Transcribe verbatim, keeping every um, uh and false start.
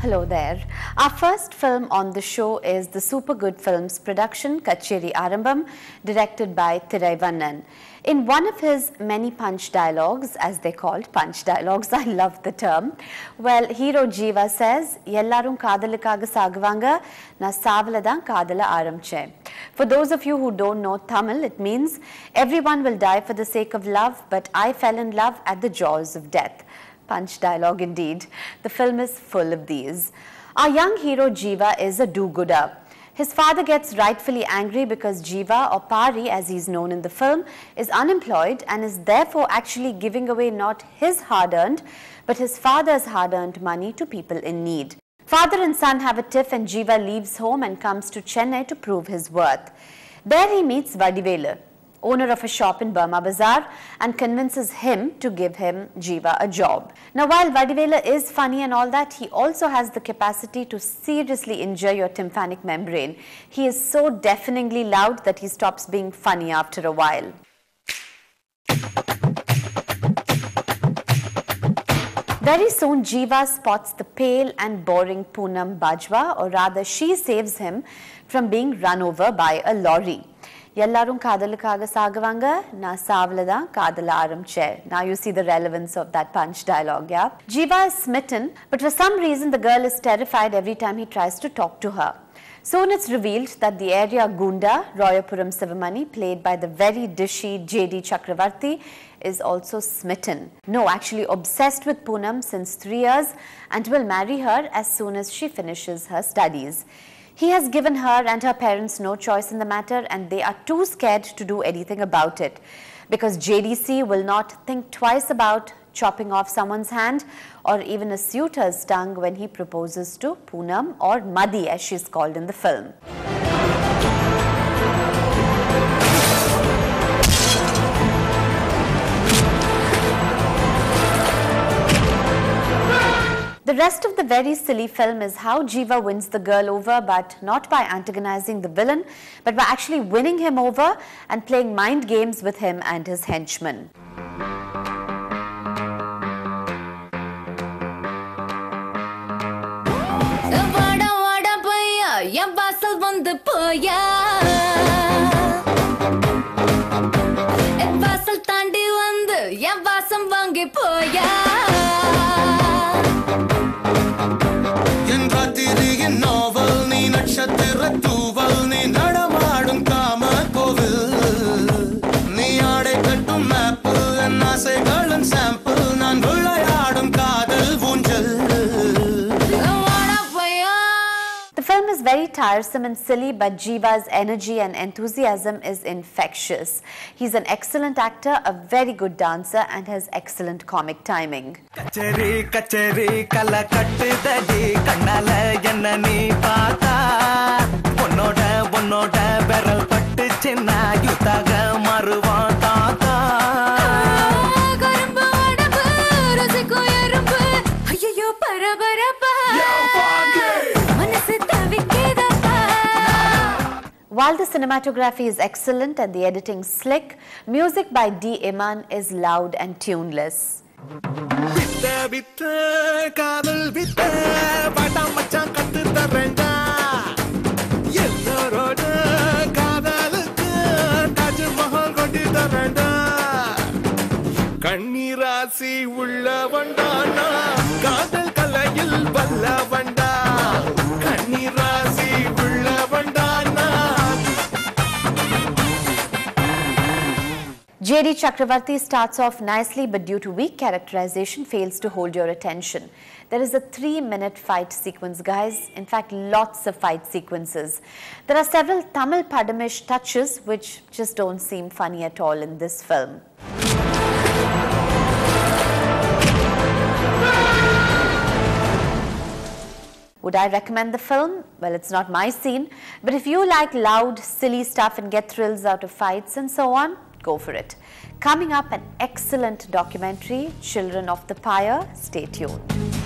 Hello there. Our first film on the show is the Super Good Films production Kacheri Arambam, directed by Thiraivannan. In one of his many punch dialogues, as they're called, punch dialogues, I love the term, well, hero Jeeva says, Yellarum kadalukkaga saaguvanga, na savaladan kadala aramche. For those of you who don't know Tamil, it means everyone will die for the sake of love, but I fell in love at the jaws of death. Punch dialogue indeed. The film is full of these. Our young hero Jeeva is a do-gooder. His father gets rightfully angry because Jeeva, or Pari as he is known in the film, is unemployed and is therefore actually giving away not his hard-earned but his father's hard-earned money to people in need. Father and son have a tiff and Jeeva leaves home and comes to Chennai to prove his worth. There he meets Vadivelu, owner of a shop in Burma Bazaar, and convinces him to give him Jeeva a job. Now, while Vadivelu is funny and all that, he also has the capacity to seriously injure your tympanic membrane. He is so deafeningly loud that he stops being funny after a while. Very soon, Jeeva spots the pale and boring Poonam Bajwa, or rather she saves him from being run over by a lorry. Yellarum kadalukkaga saaguvanga, na savaladan kadala aramche. Now you see the relevance of that punch dialogue, yeah? Jeeva is smitten, but for some reason the girl is terrified every time he tries to talk to her. Soon it's revealed that the area Gunda, Royapuram Sivamani, played by the very dishy J D Chakravarti, is also smitten. No, actually obsessed with Poonam since three years and will marry her as soon as she finishes her studies. He has given her and her parents no choice in the matter, and they are too scared to do anything about it, because J D C will not think twice about chopping off someone's hand or even a suitor's tongue when he proposes to Poonam, or Madhi as she is called in the film. The rest of the very silly film is how Jeeva wins the girl over, but not by antagonizing the villain, but by actually winning him over and playing mind games with him and his henchmen. The film is very tiresome and silly, but Jeeva's energy and enthusiasm is infectious. He's an excellent actor, a very good dancer, and has excellent comic timing. Kacheri, kacheri, kala kattidadi, kannala enna nee paatha, onnoda onnoda beral pattu chinna yuthaga maruvan taatha. Karumbu adabu rasiku erumbu, ayyo parabarapa. While the cinematography is excellent and the editing slick, music by D. Iman is loud and tuneless. J D Chakravarti starts off nicely, but due to weak characterization fails to hold your attention. There is a three minute fight sequence, guys. In fact, lots of fight sequences. There are several Tamil Padamish touches which just don't seem funny at all in this film. Would I recommend the film? Well, it's not my scene, but if you like loud, silly stuff and get thrills out of fights and so on, go for it. Coming up, an excellent documentary, Children of the Pyre. Stay tuned.